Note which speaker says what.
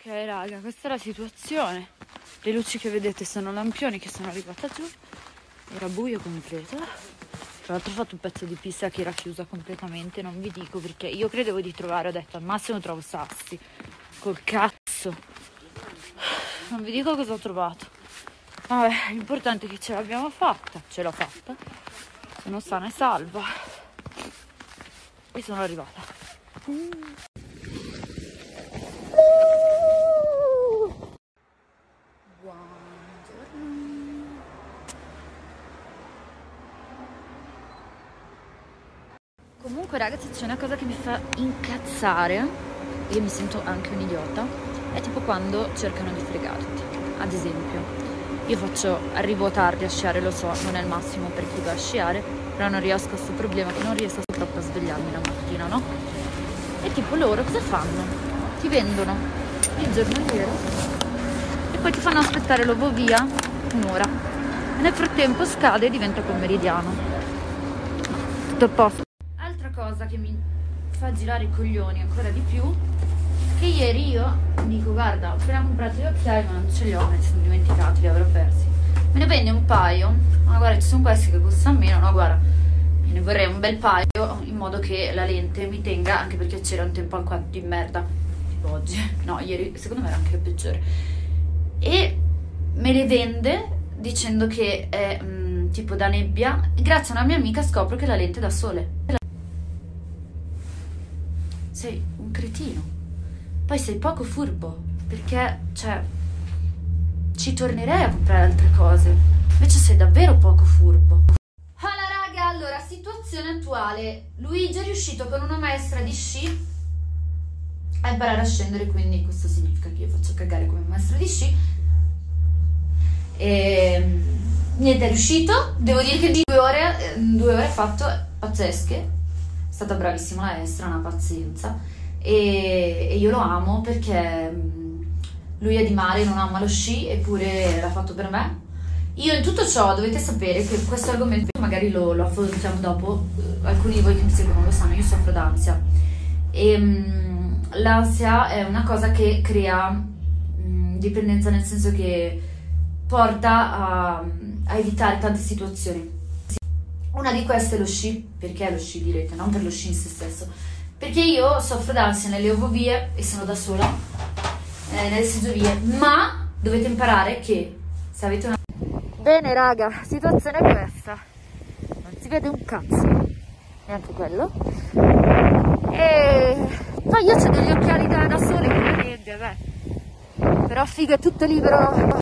Speaker 1: Ok raga, questa è la situazione. Le luci che vedete sono lampioni che sono arrivate giù. Era buio completo. Tra l'altro ho fatto un pezzo di pista che era chiusa completamente. Non vi dico perché io credevo di trovare, ho detto al massimo trovo sassi. Col cazzo. Non vi dico cosa ho trovato. Vabbè, l'importante è che ce l'abbiamo fatta. Ce l'ho fatta. Sono sana e salva. E sono arrivata. Comunque ragazzi, c'è una cosa che mi fa incazzare, io mi sento anche un idiota, è tipo quando cercano di fregarti. Ad esempio, arrivo tardi a sciare, lo so, non è il massimo per chi va a sciare, però non riesco a questo problema che non riesco troppo a svegliarmi la mattina, no? E tipo loro cosa fanno? Ti vendono il giornaliero e poi ti fanno aspettare l'ovovia un'ora. E nel frattempo scade e diventa pomeridiano. Tutto a posto. Cosa che mi fa girare i coglioni ancora di più, che ieri io dico guarda, ho appena comprato gli occhiali ma non ce li ho, me li sono dimenticati, li avrò persi, me ne vende un paio, ma guarda ci sono questi che costano meno, no guarda me ne vorrei un bel paio in modo che la lente mi tenga, anche perché c'era un tempo alquanto di merda tipo oggi, no ieri secondo me era anche peggiore, e me le vende dicendo che è tipo da nebbia, e grazie a una mia amica scopro che la lente è da sole. Sei un cretino, poi sei poco furbo, perché, cioè, ci tornerei a comprare altre cose, invece sei davvero poco furbo. Hola raga, allora, situazione attuale, Luigi è riuscito con una maestra di sci a imparare a scendere, quindi questo significa che io faccio cagare come maestra di sci, e niente, è riuscito, devo dire che in 2 ore ha fatto pazzesche. È stata bravissima la maestra, una pazienza, e io lo amo perché lui è di mare, non ama lo sci, eppure l'ha fatto per me. Io in tutto ciò dovete sapere che questo argomento magari lo affrontiamo dopo, alcuni di voi che mi seguono lo sanno, io soffro d'ansia e l'ansia è una cosa che crea dipendenza, nel senso che porta a evitare tante situazioni. Una di queste è lo sci. Perché lo sci direte? Non per lo sci in se stesso, perché io soffro d'ansia nelle ovovie e sono da sola nelle seggiovie, ma dovete imparare che se avete una... Bene raga, situazione è questa, non si vede un cazzo, neanche quello, e poi io ho degli occhiali da sole con la nebbia, beh, però figo, è tutto libero.